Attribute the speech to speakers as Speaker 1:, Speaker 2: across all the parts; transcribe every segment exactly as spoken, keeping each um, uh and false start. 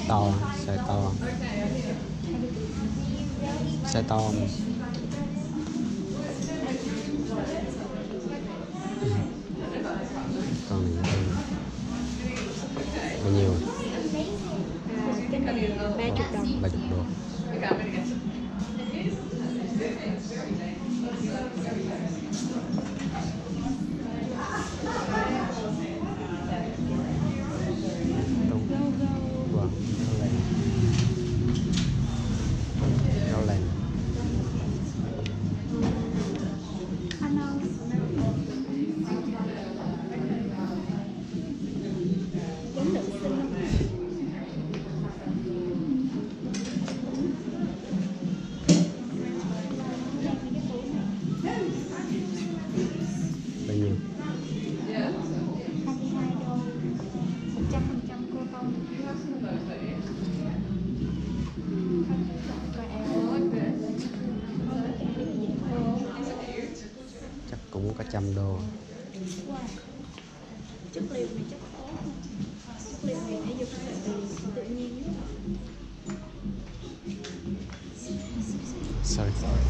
Speaker 1: To, size to. Size to. Con này bao nhiêu?
Speaker 2: Cái này ba chục đồng.
Speaker 1: ba chục đô.
Speaker 2: Chắc
Speaker 1: cũng có trăm đô.
Speaker 2: Chất liệu này chất tốt, chất liệu này để dùng tự nhiên.
Speaker 1: Sorry, sorry.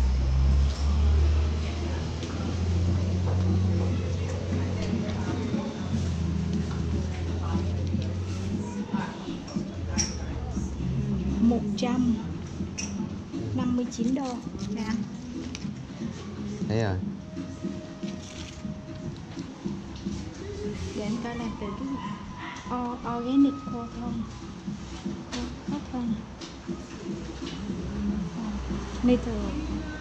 Speaker 2: Một trăm năm mươi chín đô. Nè.
Speaker 1: Thấy rồi.
Speaker 2: Để em coi làm từ cái gì? O, organic cotton. Cotton. Natural.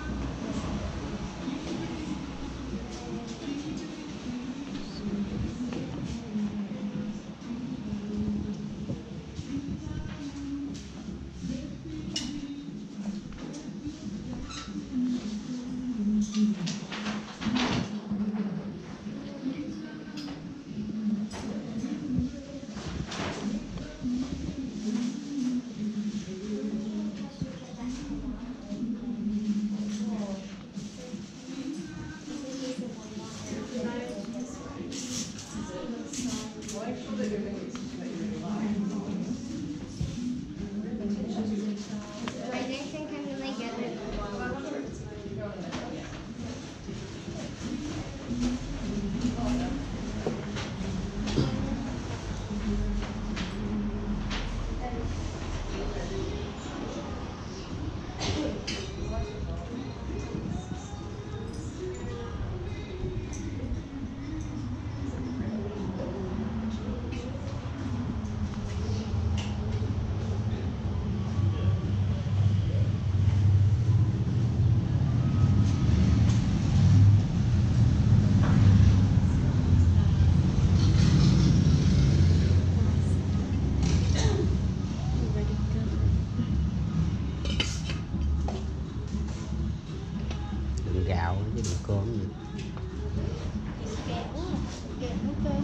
Speaker 1: Gạo với đựng cơm gì.
Speaker 2: Kẹo, kẹo nấu cơm.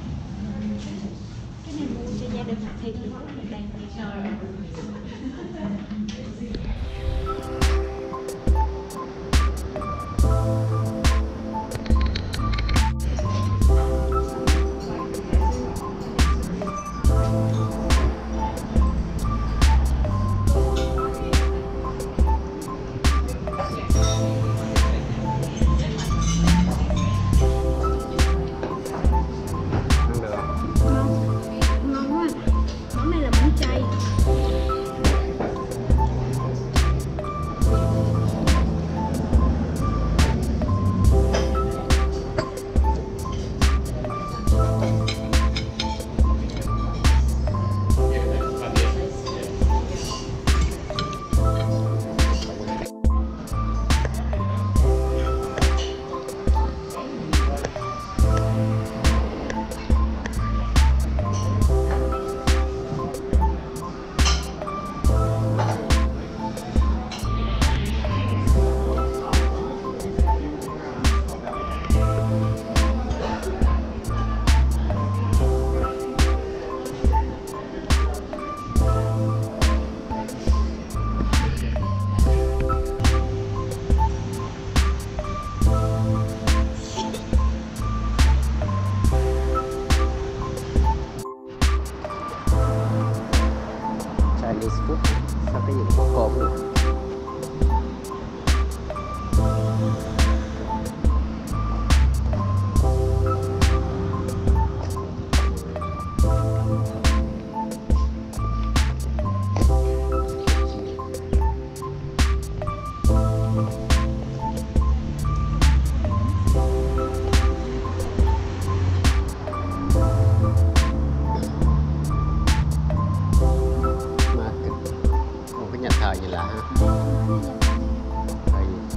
Speaker 2: Cái này mua cho gia đình thịt được một đàn thịt. Ngon quá. Món này là món chay.
Speaker 1: Chinese food. Sao cái gì cũng có cơm vậy? Nhà thờ gì lạ ha. Thờ gì?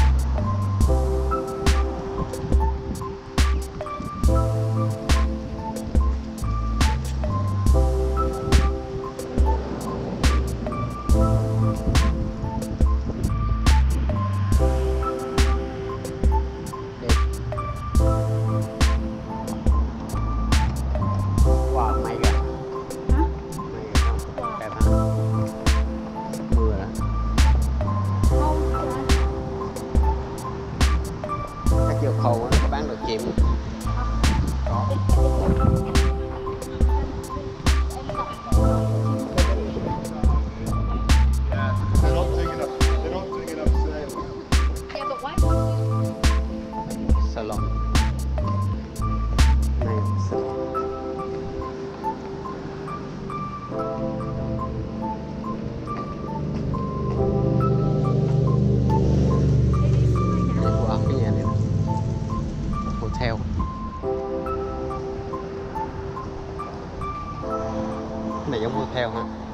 Speaker 1: Wow, may kìa. May kìa không? Đẹp ha. Mưa đó. Chắc vô khâu á, có bán đồ chim. Có.
Speaker 3: Yeah, they're not doing enough. They're not doing enough sales.
Speaker 2: Yeah, but why?
Speaker 1: Salon. Này, salon. Đây của ông cái nhà này nè. Hotel. Cái này giống hotel ha.